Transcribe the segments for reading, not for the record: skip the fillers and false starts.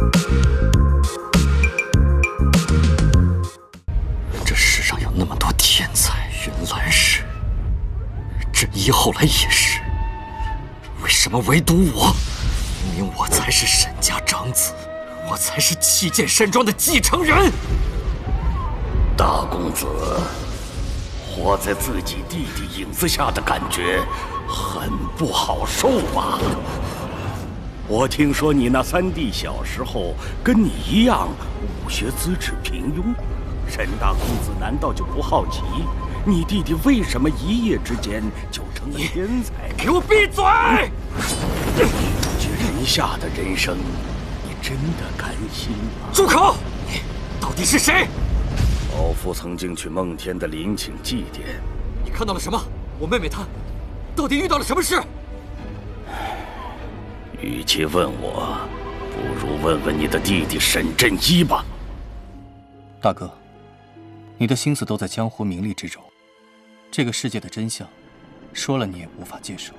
这世上有那么多天才，云岚是，朕仪后来也是，为什么唯独我？明明我才是沈家长子，我才是弃剑山庄的继承人。 大公子，活在自己弟弟影子下的感觉很不好受吧？我听说你那三弟小时候跟你一样，武学资质平庸。沈大公子难道就不好奇，你弟弟为什么一夜之间就成了天才？ 给我闭嘴！ 这人下的人生，你真的甘心吗？ 住口！你到底是谁？ 老夫曾经去梦天的陵寝祭奠。 你看到了什么？我妹妹她到底遇到了什么事？ 与其问我，不如问问你的弟弟沈振一吧。 大哥，你的心思都在江湖名利之中，这个世界的真相，说了你也无法接受。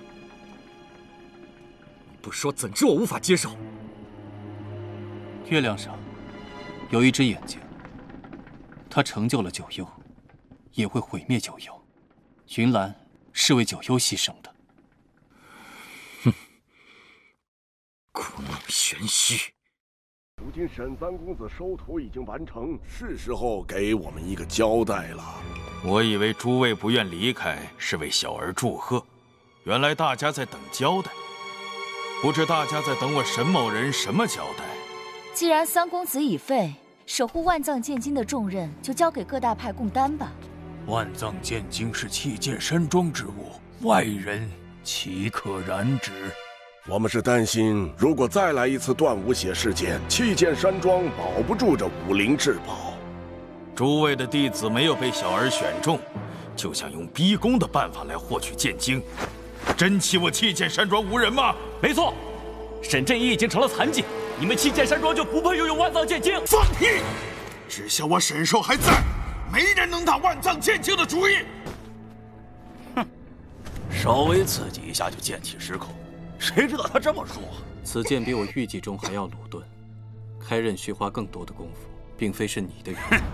你不说怎知我无法接受？ 月亮上有一只眼睛，它成就了九幽，也会毁灭九幽。云岚是为九幽牺牲的。 哼，故弄玄虚。 如今沈三公子收徒已经完成，是时候给我们一个交代了。 我以为诸位不愿离开是为小儿祝贺，原来大家在等交代。不知大家在等我沈某人什么交代？ 既然三公子已废，守护万藏剑经的重任就交给各大派共担吧。 万藏剑经是弃剑山庄之物，外人岂可染指？ 我们是担心，如果再来一次断无血事件，弃剑山庄保不住这武林至宝。 诸位的弟子没有被小儿选中，就想用逼宫的办法来获取剑经，真欺我弃剑山庄无人吗？ 没错，沈振一已经成了残疾，你们弃剑山庄就不配拥有万藏剑经。 放屁！只要我沈寿还在，没人能打万藏剑经的主意。 哼，稍微刺激一下就剑气失控。谁知道他这么说？ 此剑比我预计中还要鲁钝，开刃需花更多的功夫，并非是你的原因。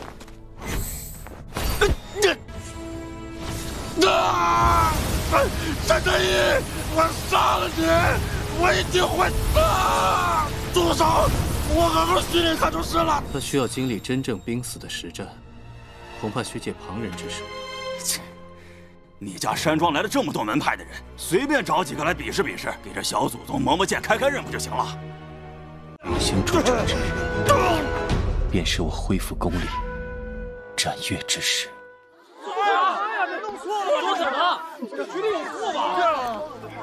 沈振一，我杀了你，我一定会死！住手！我好好训练他就是了。 他需要经历真正濒死的实战，恐怕需借旁人之手。 切！你家山庄来了这么多门派的人，随便找几个来比试比试，给这小祖宗磨磨剑、开刃不就行了？ 行出这之日，便是我恢复功力、斩月之时。 说什么？这局里有错吧？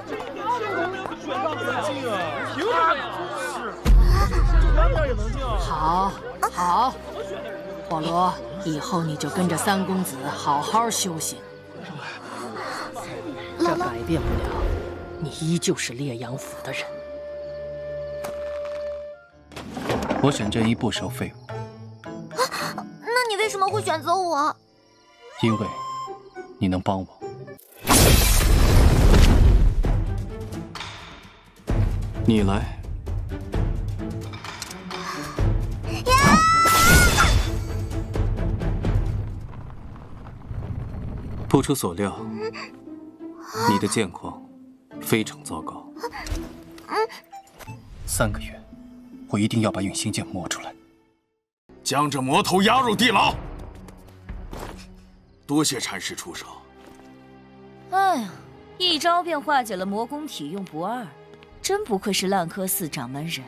好，好，火罗，以后你就跟着三公子好好修行。这改变不了，你依旧是烈阳府的人。 我沈振一不收废物。 那你为什么会选择我？ 因为你能帮我。你来。不出所料，你的剑况非常糟糕。3个月，我一定要把陨星剑磨出来， 将这魔头押入地牢。多谢禅师出手。 哎呀，一招便化解了魔功体用不二，真不愧是烂柯寺掌门人。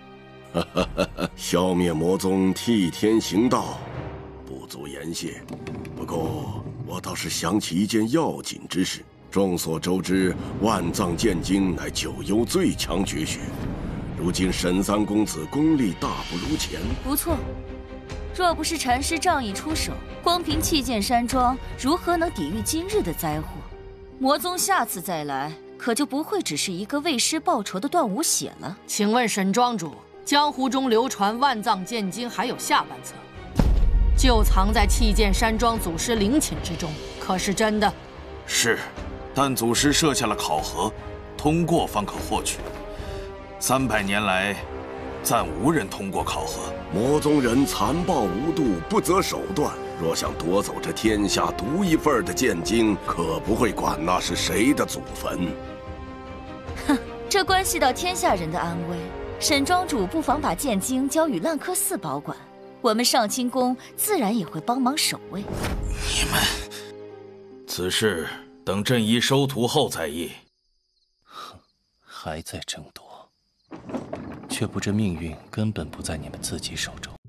消灭魔宗，替天行道，不足言谢。不过我倒是想起一件要紧之事。众所周知，万藏剑经乃九幽最强绝学。如今沈三公子功力大不如前。 不错，若不是禅师仗义出手，光凭弃剑山庄如何能抵御今日的灾祸？魔宗下次再来，可就不会只是一个为师报仇的断无血了。 请问沈庄主，江湖中流传万藏剑经还有下半册，就藏在弃剑山庄祖师陵寝之中，可是真的？ 是，但祖师设下了考核，通过方可获取。300年来， 暂无人通过考核。 魔宗人残暴无度，不择手段。若想夺走这天下独一份的剑经，可不会管那是谁的祖坟。 哼，这关系到天下人的安危，沈庄主不妨把剑经交与烂柯寺保管，我们上清宫自然也会帮忙守卫。 你们，此事等朕医收徒后再议。 哼，还在争夺，却不知命运根本不在你们自己手中。